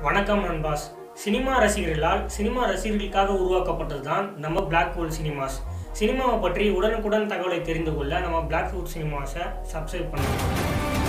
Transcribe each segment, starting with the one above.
வணக்கம் நண்பாஸ். சினிமா ரசிகர்களுக்காக உருவாக்கப்பட்டதுதான் நம்ம black hole cinemas. சினிமாவை பற்றி உடனுக்குடன் தகவலை தெரிந்து கொள்ள நம்ம பிளாக் ஹோல் சினிமாஸை சப்ஸ்கிரைப் பண்ணுங்க.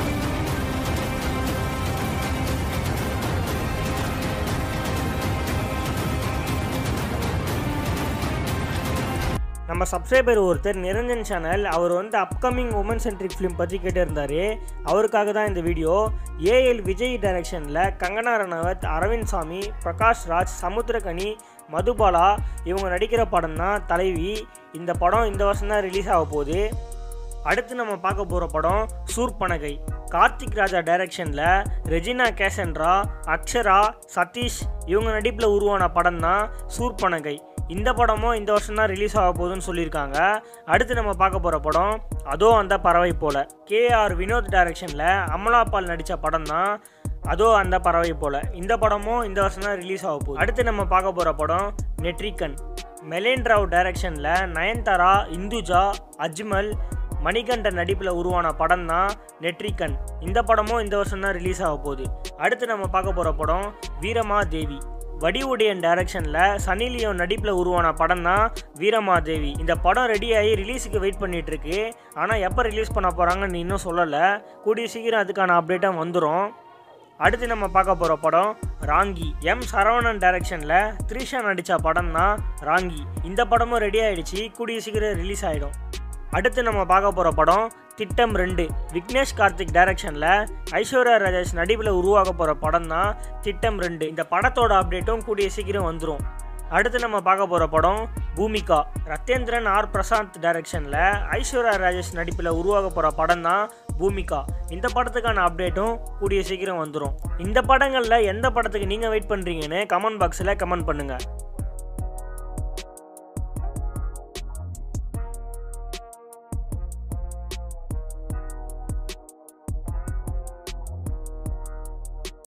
நம்ம சப்ஸ்கிரைபர் ஒருத்தர் நிரஞ்சன் சேனல் அவர் அப்கமிங் உமன் சென்ட்ரிக் ஃபிலிம் பற்றி கேட்டிருந்தார். அவருக்காக தான் இந்த வீடியோ. ஏஎல் விஜய் டைரக்ஷனில் கங்கனா ரனாவத், அரவிந்த் சாமி, பிரகாஷ் ராஜ், சமுத்திரகனி, மதுபாலா இவங்க நடிக்கிற படம் தான் தலைவி. இந்த படம் இந்த வருஷம் தான் ரிலீஸ் ஆக போகுது. அடுத்து நம்ம பார்க்க போகிற படம் சூர்பனகை. கார்த்திக் ராஜா டைரக்ஷனில் ரெஜினா கேசன்ட்ரா, அக்ஷரா, சதீஷ் இவங்க நடிப்பில் உருவான படம் தான் சூர்பனகை. இந்த படமும் இந்த வருஷம் தான் ரிலீஸ் ஆக போகுதுன்னு சொல்லியிருக்காங்க. அடுத்து நம்ம பார்க்க போகிற படம் அதோ அந்த பறவை போல. கேஆர் வினோத் டைரக்ஷனில் அமலாபால் நடித்த படம் தான் அதோ அந்த பறவை போல. இந்த படமும் இந்த வருஷம் தான் ரிலீஸ் ஆக போகுது. அடுத்து நம்ம பார்க்க போகிற படம் நெட்ரிகன். மெலேன் ராவ் டைரக்ஷனில் நயன்தாரா, இந்துஜா, அஜ்மல், மணிகண்டன் நடிப்பில் உருவான படம் தான் நெட்ரிகன். இந்த படமும் இந்த வருஷம் தான் ரிலீஸ் ஆக போகுது. அடுத்து நம்ம பார்க்க போகிற படம் வீரமாதேவி. வடிவுடையன் டைரக்ஷனில் சன்னி லியோன் நடிப்பில் உருவான படம் தான் வீரமாதேவி. இந்த படம் ரெடியாகி ரிலீஸுக்கு வெயிட் பண்ணிகிட்ருக்கு. ஆனால் எப்போ ரிலீஸ் பண்ண போகிறாங்கன்னு இன்னும் சொல்லலை. கூடிய சீக்கிரம் அதுக்கான அப்டேட்டாக வந்துடும். அடுத்து நம்ம பார்க்க போகிற படம் ராங்கி. எம் சரவணன் டைரக்ஷனில் த்ரிஷா நடித்த படம் தான் ராங்கி. இந்த படமும் ரெடி ஆகிடுச்சு. கூடிய சீக்கிரம் ரிலீஸ் ஆகிடும். அடுத்து நம்ம பார்க்க போகிற படம் திட்டம் 2. விக்னேஷ் கார்த்திக் டைரக்ஷனில் ஐஸ்வர்யா ராஜேஷ் நடிப்பில் உருவாக போகிற படம் தான் திட்டம் 2. இந்த படத்தோட அப்டேட்டும் கூடிய சீக்கிரம் வந்துடும். அடுத்து நம்ம பார்க்க போகிற படம் பூமிகா. ரத்தேந்திரன் ஆர் பிரசாந்த் டைரக்ஷனில் ஐஸ்வர்யா ராஜேஷ் நடிப்பில் உருவாக போகிற படம் தான் பூமிகா. இந்த படத்துக்கான அப்டேட்டும் கூடிய சீக்கிரம் வந்துடும். இந்த படங்களில் எந்த படத்துக்கு நீங்கள் வெயிட் பண்ணுறீங்கன்னு கமெண்ட் பாக்ஸில் கமெண்ட் பண்ணுங்கள்.